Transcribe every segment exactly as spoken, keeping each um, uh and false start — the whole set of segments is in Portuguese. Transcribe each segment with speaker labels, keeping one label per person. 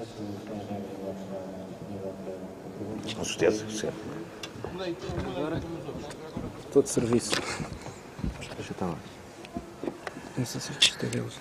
Speaker 1: Com certeza, certo.
Speaker 2: Estou de serviço.
Speaker 1: Já está lá.
Speaker 2: Não sei se isto é deles.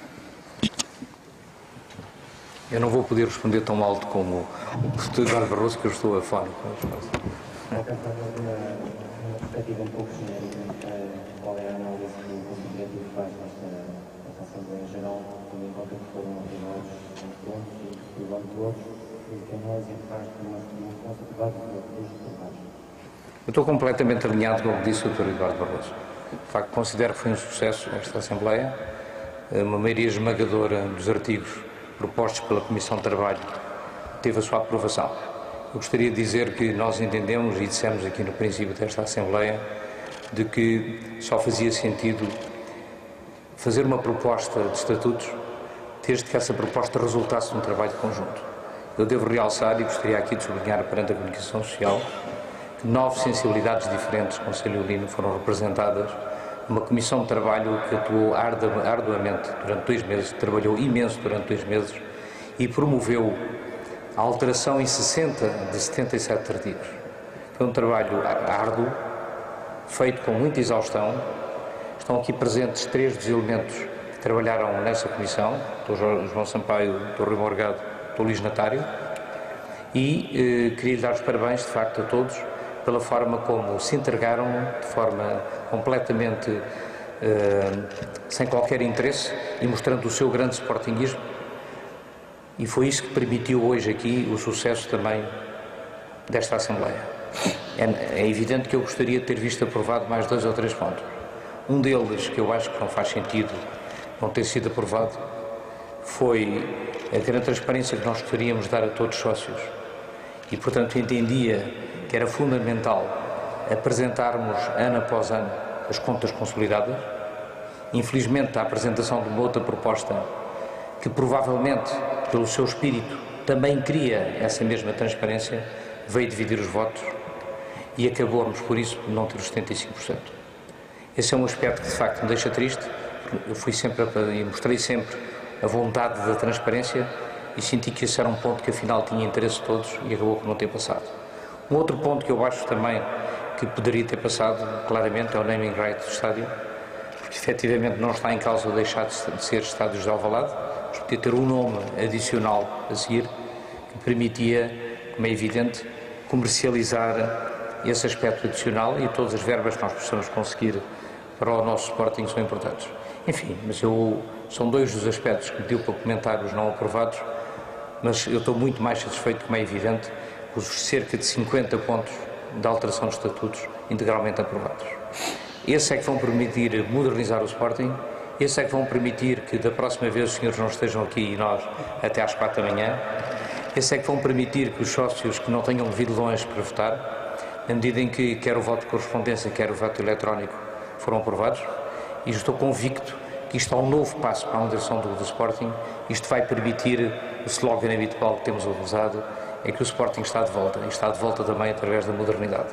Speaker 3: Eu não vou poder responder tão alto como o professor Eduardo Barroso, que eu estou afónico.
Speaker 4: Vou tentar fazer uma perspectiva um pouco genérica. Qual é a análise que o Conselho Diretivo faz nesta Assembleia Geral, tendo em conta que foram aprovados os pontos e que se vão todos, e que a análise faz de uma mudança de vários dos aprovados.
Speaker 3: Eu estou completamente alinhado com o que disse o doutor Eduardo Barroso. De facto, considero que foi um sucesso esta Assembleia. Uma maioria esmagadora dos artigos propostos pela Comissão de Trabalho teve a sua aprovação. Eu gostaria de dizer que nós entendemos e dissemos aqui no princípio desta Assembleia de que só fazia sentido fazer uma proposta de estatutos desde que essa proposta resultasse de um trabalho conjunto. Eu devo realçar e gostaria aqui de sublinhar perante a comunicação social que nove sensibilidades diferentes, Conselho Leonino, foram representadas numa comissão de trabalho que atuou arduamente durante dois meses, trabalhou imenso durante dois meses e promoveu a alteração em sessenta de setenta e sete artigos. Foi um trabalho árduo, feito com muita exaustão. Estão aqui presentes três dos elementos que trabalharam nessa comissão, doutor João Sampaio, doutor Rui Morgado, doutor Luís Natário, e eh, queria lhe dar os parabéns, de facto, a todos, pela forma como se entregaram, de forma completamente eh, sem qualquer interesse e mostrando o seu grande sportinguismo. E foi isso que permitiu hoje aqui o sucesso também desta Assembleia. É, é evidente que eu gostaria de ter visto aprovado mais dois ou três pontos. Um deles, que eu acho que não faz sentido não ter sido aprovado, foi a grande transparência que nós gostaríamos de dar a todos os sócios. E, portanto, entendia que era fundamental apresentarmos, ano após ano, as contas consolidadas. Infelizmente, a apresentação de uma outra proposta que, provavelmente, pelo seu espírito, também queria essa mesma transparência, veio dividir os votos e acabamos, por isso, por não ter os setenta e cinco por cento. Esse é um aspecto que, de facto, me deixa triste. Eu fui sempre e mostrei sempre a vontade da transparência e senti que esse era um ponto que, afinal, tinha interesse de todos e acabou por não ter passado. Um outro ponto que eu acho também que poderia ter passado, claramente, é o naming right do estádio, porque, efetivamente, não está em causa deixar de ser estádios de Alvalade, mas podia ter um nome adicional a seguir que permitia, como é evidente, comercializar esse aspecto adicional e todas as verbas que nós possamos conseguir para o nosso Sporting são importantes. Enfim, mas eu, são dois dos aspectos que me deu para comentar os não aprovados, mas eu estou muito mais satisfeito, como é evidente, com os cerca de cinquenta pontos de alteração de estatutos integralmente aprovados. Esses é que vão permitir modernizar o Sporting, esses é que vão permitir que da próxima vez os senhores não estejam aqui e nós até às quatro da manhã, esses é que vão permitir que os sócios que não tenham vindo longe para votar, na medida em que quer o voto de correspondência, quer o voto eletrónico, foram aprovados, e estou convicto que isto é um novo passo para a moderação do, do Sporting. Isto vai permitir o slogan habitual que temos usado, é que o Sporting está de volta, e está de volta também através da modernidade.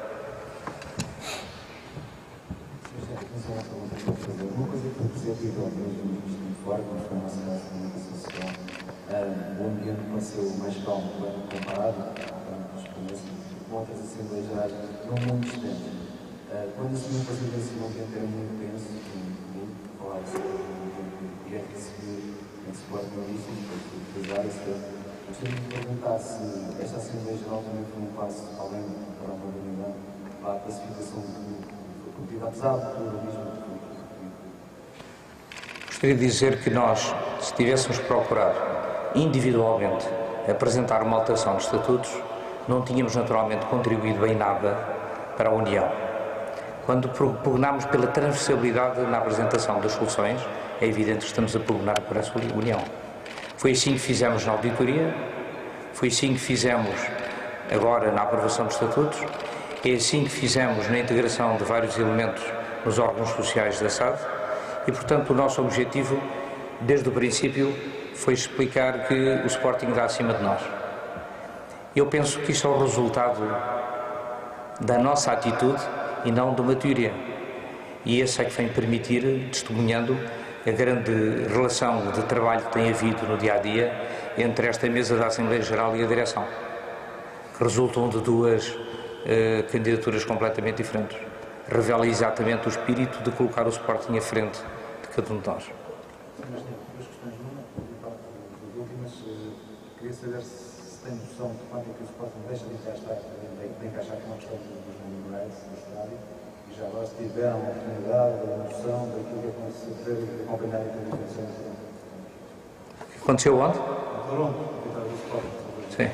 Speaker 4: Uma coisa que eu percebi mesmo muito forte, mas foi a nossa comunicação social, o ambiente pareceu mais calmo quando comparado com outras Assembleias Gerais não muito distantes. Quando assumiu a presidência, o ambiente era muito tenso, muito falar sobre o ambiente que receber em suporte no início, depois de utilizar esse tempo. Gostaria de perguntar se esta Assembleia Geral também foi um passo além para a modernidade, para a classificação do cultivo, apesar do pluralismo.
Speaker 3: Gostaria de dizer que nós, se tivéssemos procurado individualmente apresentar uma alteração de estatutos, não tínhamos naturalmente contribuído em nada para a União. Quando pugnámos pela transversalidade na apresentação das soluções, é evidente que estamos a pugnar por essa União. Foi assim que fizemos na auditoria, foi assim que fizemos agora na aprovação dos estatutos, é assim que fizemos na integração de vários elementos nos órgãos sociais da S A D e, portanto, o nosso objetivo, desde o princípio, foi explicar que o Sporting está acima de nós. Eu penso que isto é o resultado da nossa atitude e não de uma teoria. E esse é que vem permitir, testemunhando a grande relação de trabalho que tem havido no dia-a-dia entre esta mesa da Assembleia Geral e a direção, que resultam de duas uh, candidaturas completamente diferentes. Revela exatamente o espírito de colocar o Sporting à frente de cada um de nós.
Speaker 4: Mas tem duas questões. Uma, por parte das últimas, queria saber se tem noção de quanto é que o Sporting deixa de encaixar, de, de encaixar com a questão dos numerais do estádio, e já agora se tiveram a oportunidade, a noção daquilo que aconteceu, de acompanhar a intervenção.
Speaker 3: O que aconteceu ontem?
Speaker 4: Toronto, coitado do Sporting.
Speaker 3: Sim.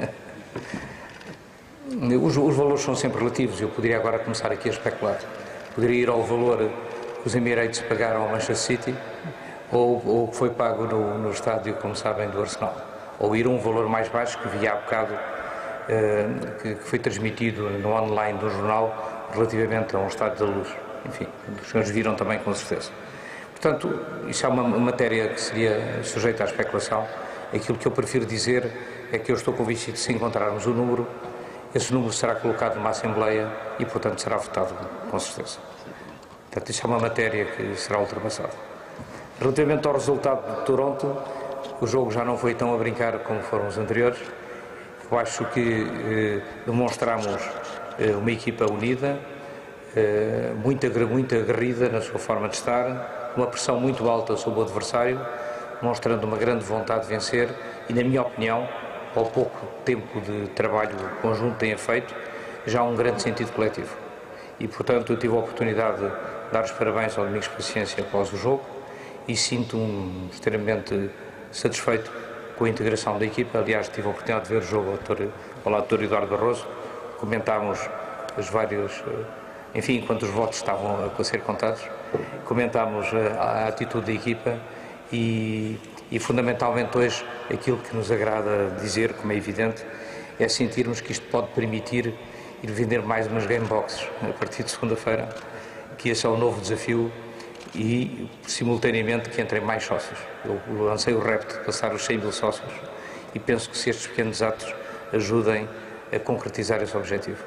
Speaker 3: Os, os valores são sempre relativos. Eu poderia agora começar aqui a especular. Poderia ir ao valor que os Emirates pagaram ao Manchester City, ou o que foi pago no, no estádio, como sabem, do Arsenal. Ou ir a um valor mais baixo, que vi há bocado, eh, que, que foi transmitido no online do jornal, relativamente a um estádio da Luz. Enfim, os senhores viram também, com certeza. Portanto, isso é uma matéria que seria sujeita à especulação. Aquilo que eu prefiro dizer é que eu estou convencido de, se encontrarmos o número, esse número será colocado numa Assembleia e, portanto, será votado, com certeza. Portanto, isso é uma matéria que será ultrapassada. Relativamente ao resultado de Toronto, o jogo já não foi tão a brincar como foram os anteriores. Eu acho que eh, demonstramos eh, uma equipa unida, eh, muito, muito aguerrida na sua forma de estar, uma pressão muito alta sobre o adversário, mostrando uma grande vontade de vencer e, na minha opinião, ao pouco tempo de trabalho conjunto que tenha feito, já há um grande sentido coletivo. E, portanto, eu tive a oportunidade de dar os parabéns ao Domingos Paciência após o jogo e sinto-me extremamente satisfeito com a integração da equipa. Aliás, tive a oportunidade de ver o jogo ao, doutor, ao lado do doutor Eduardo Barroso, comentámos os vários, enfim, enquanto os votos estavam a ser contados, comentámos a, a atitude da equipa e, e, fundamentalmente, hoje, aquilo que nos agrada dizer, como é evidente, é sentirmos que isto pode permitir ir vender mais umas game boxes a partir de segunda-feira, que esse é o novo desafio e, simultaneamente, que entrem mais sócios. Eu lancei o repto de passar os cem mil sócios e penso que, se estes pequenos atos ajudem a concretizar esse objetivo.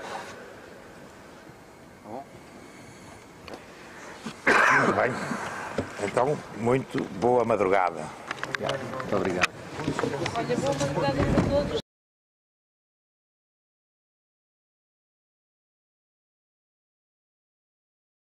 Speaker 5: Muito bem. Então, muito boa madrugada.
Speaker 1: Muito obrigado.
Speaker 6: Olha, boa madrugada para todos.